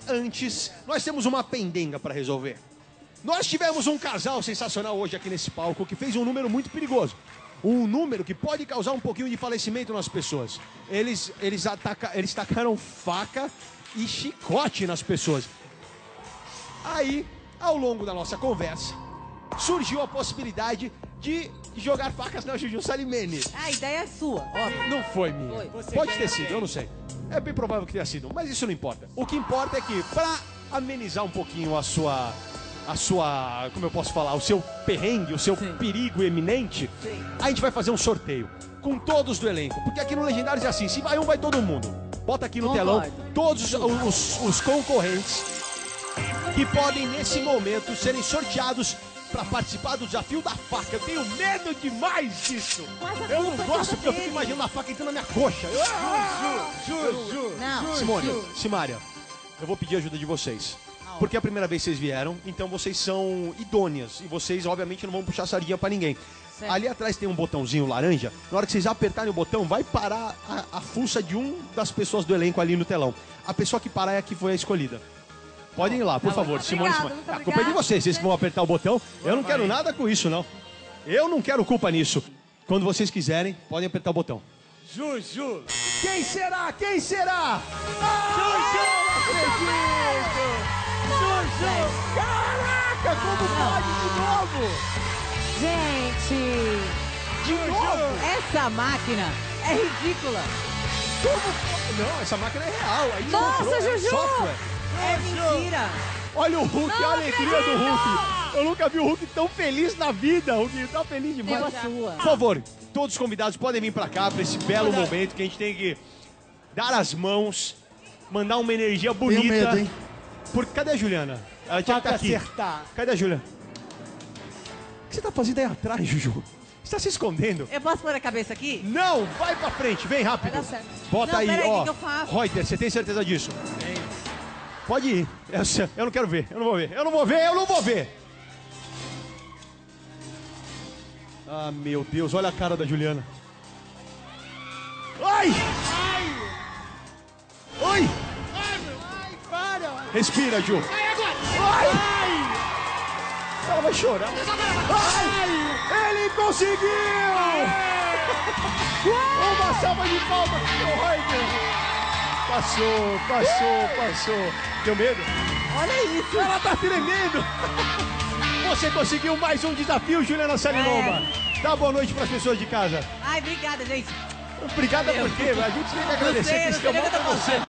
antes, nós temos uma pendenga para resolver. Nós tivemos um casal sensacional hoje aqui nesse palco que fez um número muito perigoso. Um número que pode causar um pouquinho de falecimento nas pessoas. Eles tacaram faca e chicote nas pessoas. Aí, ao longo da nossa conversa, surgiu a possibilidade de jogar facas na Juju Salimene. A ideia é sua, óbvio. Não foi minha. Pode ter sido, eu não sei. É bem provável que tenha sido, mas isso não importa. O que importa é que, para amenizar um pouquinho a sua, como eu posso falar, o seu perrengue, o seu perigo eminente, a gente vai fazer um sorteio com todos do elenco. Porque aqui no Legendários é assim, se vai um, vai todo mundo. Bota aqui no telão todos os concorrentes que podem, nesse momento, serem sorteados para participar do desafio da faca. Eu tenho medo demais disso. Eu não gosto porque eu fico imaginando a faca entrando na minha coxa. Não. Simone, Simária, eu vou pedir ajuda de vocês. Porque é a primeira vez que vocês vieram, então vocês são idôneas. E vocês, obviamente, não vão puxar sardinha pra ninguém. Certo. Ali atrás tem um botãozinho laranja. Na hora que vocês apertarem o botão, vai parar a fuça de um das pessoas do elenco ali no telão. A pessoa que parar é a que foi a escolhida. Podem ir lá, por favor. Simone, Simone. A culpa é de vocês. Vocês que vão apertar o botão. Eu não quero nada com isso, não. Eu não quero culpa nisso. Quando vocês quiserem, podem apertar o botão. Juju! Quem será? Quem será? Juju! Juju! Caraca, como pode de novo? Gente, De novo? essa máquina é ridícula. Como? Não, essa máquina é real. A gente Nossa, comprou, é Juju! software. É mentira. Olha o Hulk, Não a alegria do Hulk. Eu nunca vi o Hulk tão feliz na vida. O Hulk tá feliz demais. Deu a sua. Por favor, todos os convidados podem vir pra cá, pra esse belo momento que a gente tem que dar as mãos, mandar uma energia bonita. Tenho medo, hein? Porque cadê a Juliana? Ela tinha que estar aqui. Acertar. Cadê a Juliana? O que você tá fazendo aí atrás, Juju? Você tá se escondendo? Eu posso pôr a cabeça aqui? Não, vai pra frente, vem rápido. Vai dar certo. Bota Não, aí, peraí, ó. que eu faço? Reuter, você tem certeza disso? Pode ir. Eu não quero ver, eu não vou ver. Eu não vou ver, eu não vou ver. Ah, meu Deus, olha a cara da Juliana. Ai! Oi! Ai, para! Respira, Ju. Ai, agora! Ai! Ela vai chorar. Ai! Ele conseguiu! Uma salva de palmas pro Reuter. Passou. Deu medo? Olha isso. Ela tá tremendo. Você conseguiu mais um desafio, Juliana Salinova. Dá boa noite pras pessoas de casa. Ai, obrigada, gente. Obrigada por quê? A gente tem que agradecer. Não sei, Que esse deu mal pra você.